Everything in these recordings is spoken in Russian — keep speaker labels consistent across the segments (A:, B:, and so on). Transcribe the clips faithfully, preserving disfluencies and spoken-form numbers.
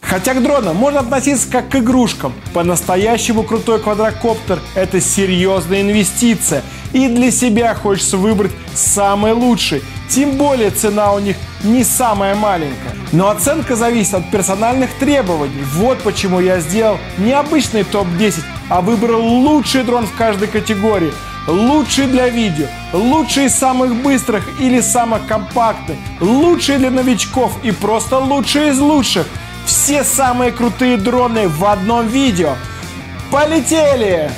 A: Хотя к дронам можно относиться как к игрушкам, по-настоящему крутой квадрокоптер – это серьезная инвестиция, и для себя хочется выбрать самый лучший, тем более цена у них не самая маленькая. Но оценка зависит от персональных требований. Вот почему я сделал не обычный топ десять, а выбрал лучший дрон в каждой категории. Лучший для видео, лучший из самых быстрых или самых компактных, лучший для новичков и просто лучший из лучших. Все самые крутые дроны в одном видео. Полетели!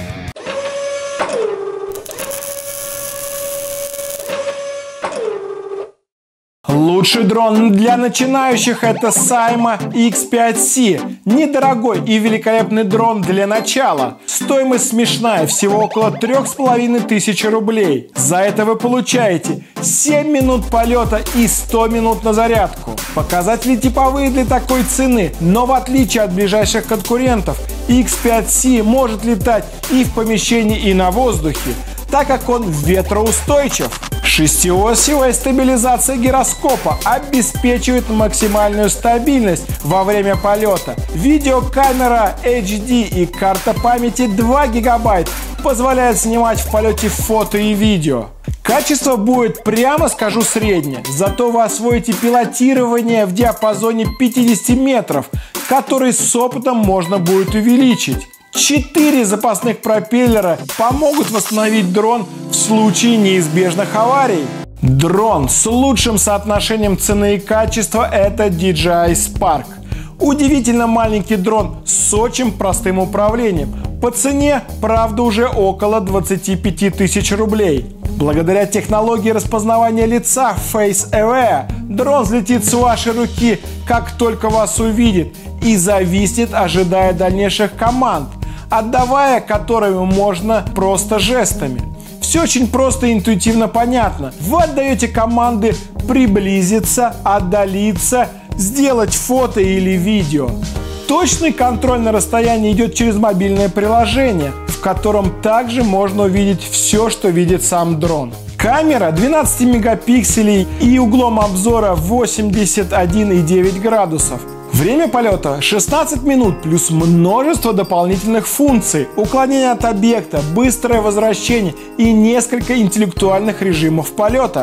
A: Лучший дрон для начинающих — это Cyma икс пять си. Недорогой и великолепный дрон для начала. Стоимость смешная, всего около трех с половиной тысяч рублей. За это вы получаете семь минут полета и сто минут на зарядку. Показатели типовые для такой цены, но в отличие от ближайших конкурентов, икс пять си может летать и в помещении, и на воздухе, так как он ветроустойчив. Шестиосевая стабилизация гироскопа обеспечивает максимальную стабильность во время полета. Видеокамера эйч ди и карта памяти два гигабайта позволяет снимать в полете фото и видео. Качество будет, прямо скажу, среднее, зато вы освоите пилотирование в диапазоне пятидесяти метров, который с опытом можно будет увеличить. Четыре запасных пропеллера помогут восстановить дрон в случае неизбежных аварий. Дрон с лучшим соотношением цены и качества – это ди джей ай Spark. Удивительно маленький дрон с очень простым управлением. По цене, правда, уже около двадцати пяти тысяч рублей. Благодаря технологии распознавания лица Face Aware дрон взлетит с вашей руки, как только вас увидит, и зависнет, ожидая дальнейших команд, отдавая которыми можно просто жестами. Все очень просто и интуитивно понятно. Вы отдаете команды приблизиться, отдалиться, сделать фото или видео. Точный контроль на расстоянии идет через мобильное приложение, в котором также можно увидеть все, что видит сам дрон. Камера двенадцать мегапикселей и углом обзора восемьдесят один и девять градусов. Время полета шестнадцать минут плюс множество дополнительных функций, уклонение от объекта, быстрое возвращение и несколько интеллектуальных режимов полета.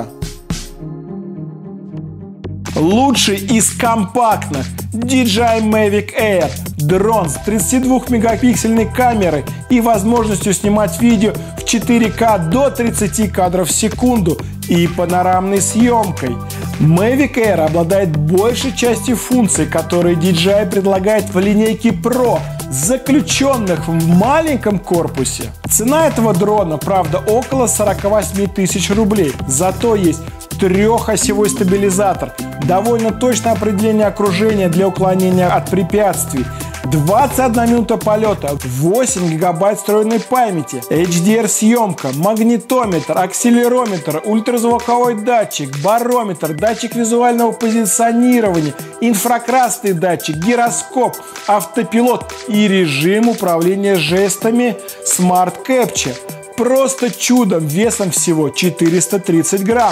A: Лучший из компактных ди джей ай Mavic Air. Дрон с тридцатидвухмегапиксельной камерой и возможностью снимать видео в четыре ка до тридцати кадров в секунду и панорамной съемкой. Mavic Air обладает большей частью функций, которые ди джей ай предлагает в линейке Pro, заключенных в маленьком корпусе. Цена этого дрона, правда, около сорока восьми тысяч рублей. Зато есть трехосевой стабилизатор, довольно точное определение окружения для уклонения от препятствий, двадцать одна минута полета, восемь гигабайт встроенной памяти, эйч ди ар съемка, магнитометр, акселерометр, ультразвуковой датчик, барометр, датчик визуального позиционирования, инфракрасный датчик, гироскоп, автопилот и режим управления жестами Smart Capture. Просто чудом весом всего четыреста тридцать грамм.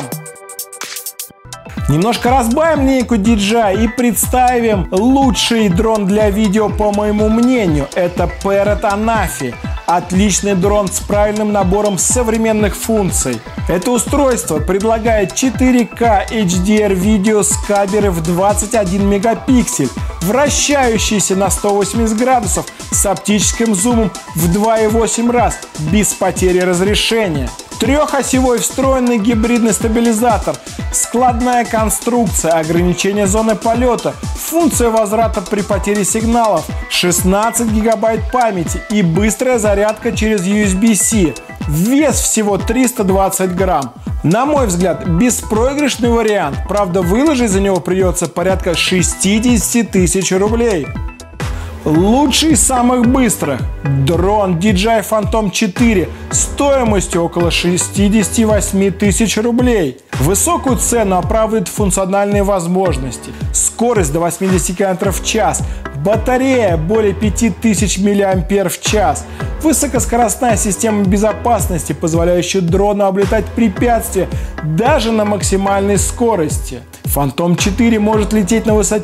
A: Немножко разбавим линейку ди джей ай и представим лучший дрон для видео, по моему мнению. Это Parrot Anafi. Отличный дрон с правильным набором современных функций. Это устройство предлагает четыре ка эйч ди ар видео с камерой в двадцать один мегапиксель, вращающийся на сто восемьдесят градусов с оптическим зумом в два и восемь раз, без потери разрешения. Трехосевой встроенный гибридный стабилизатор, складная конструкция, ограничение зоны полета, функция возврата при потере сигналов, шестнадцать гигабайт памяти и быстрая зарядка через ю эс би-C. Вес всего триста двадцать грамм. На мой взгляд, беспроигрышный вариант. Правда, выложить за него придется порядка шестидесяти тысяч рублей. Лучший из самых быстрых дрон ди джей ай Phantom четыре стоимостью около шестидесяти восьми тысяч рублей. Высокую цену оправдывают функциональные возможности. Скорость до восьмидесяти километров в час, батарея более пяти тысяч миллиампер в час, высокоскоростная система безопасности, позволяющая дрону облетать препятствия даже на максимальной скорости. Phantom четыре может лететь на высоте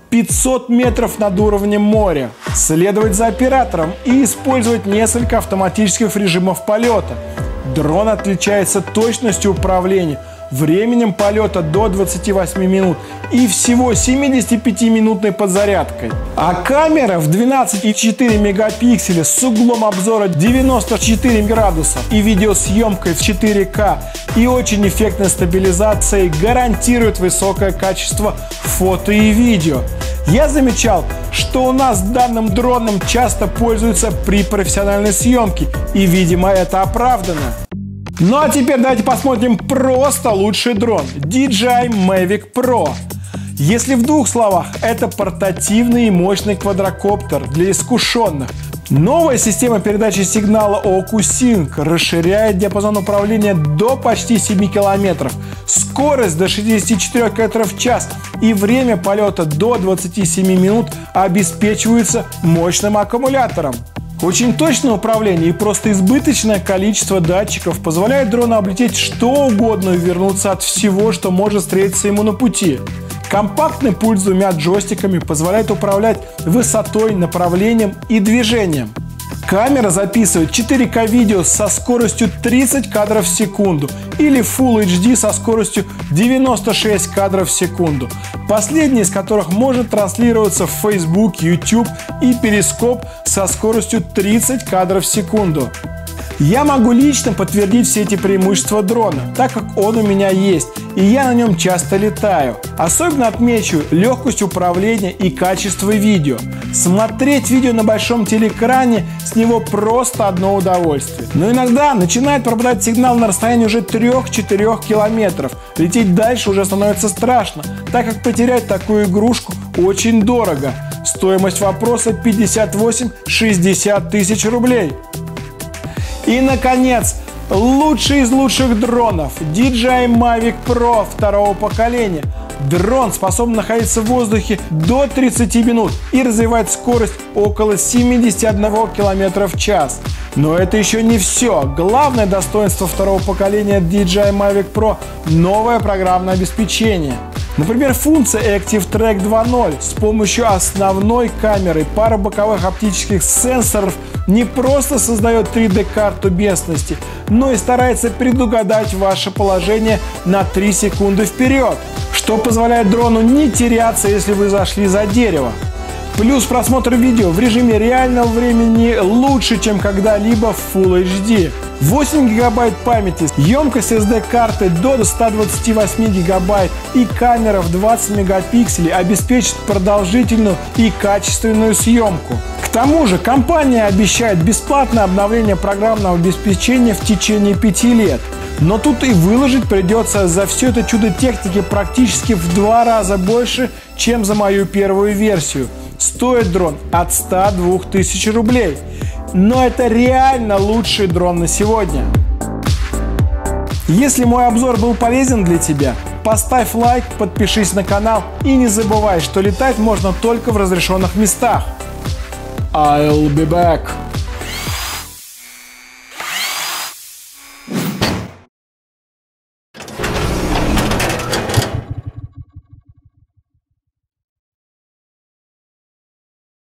A: пятьсот метров над уровнем моря, следовать за оператором и использовать несколько автоматических режимов полета. Дрон отличается точностью управления, временем полета до двадцати восьми минут и всего семидесятипятиминутной подзарядкой. А камера в двенадцать и четыре мегапикселя с углом обзора девяносто четыре градуса и видеосъемкой в четыре ка и очень эффектной стабилизацией гарантирует высокое качество фото и видео. Я замечал, что у нас данным дроном часто пользуются при профессиональной съемке, и, видимо, это оправдано. Ну а теперь давайте посмотрим просто лучший дрон ди джей ай Mavic Pro. Если в двух словах, это портативный и мощный квадрокоптер для искушенных. Новая система передачи сигнала OcuSync расширяет диапазон управления до почти семи километров, скорость до шестидесяти четырёх километров в час и время полета до двадцати семи минут обеспечиваются мощным аккумулятором. Очень точное управление и просто избыточное количество датчиков позволяет дрону облететь что угодно и вернуться от всего, что может встретиться ему на пути. Компактный пульт с двумя джойстиками позволяет управлять высотой, направлением и движением. Камера записывает четыре ка видео со скоростью тридцать кадров в секунду или Full эйч ди со скоростью девяносто шесть кадров в секунду, последний из которых может транслироваться в Facebook, YouTube и Periscope со скоростью тридцать кадров в секунду. Я могу лично подтвердить все эти преимущества дрона, так как он у меня есть, и я на нем часто летаю. Особенно отмечу легкость управления и качество видео. Смотреть видео на большом телеэкране с него просто одно удовольствие. Но иногда начинает пропадать сигнал на расстоянии уже трёх-четырёх километров. Лететь дальше уже становится страшно, так как потерять такую игрушку очень дорого. Стоимость вопроса пятьдесят восемь - шестьдесят тысяч рублей. И, наконец, лучший из лучших дронов ди джей ай Mavic Pro второго поколения. Дрон способен находиться в воздухе до тридцати минут и развивать скорость около семидесяти одного километра в час. Но это еще не все. Главное достоинство второго поколения ди джей ай Mavic Pro – новое программное обеспечение. Например, функция Active Track два ноль с помощью основной камеры и пары боковых оптических сенсоров не просто создает три дэ карту местности, но и старается предугадать ваше положение на три секунды вперед, что позволяет дрону не теряться, если вы зашли за дерево. Плюс просмотр видео в режиме реального времени лучше, чем когда-либо в Full эйч ди. восемь гигабайт памяти, емкость эс ди-карты до ста двадцати восьми гигабайт и камера в двадцать мегапикселей обеспечит продолжительную и качественную съемку. К тому же компания обещает бесплатное обновление программного обеспечения в течение пяти лет. Но тут и выложить придется за все это чудо техники практически в два раза больше, чем за мою первую версию. Стоит дрон от ста двух тысяч рублей. Но это реально лучший дрон на сегодня. Если мой обзор был полезен для тебя, поставь лайк, подпишись на канал и не забывай, что летать можно только в разрешенных местах. I'll be back.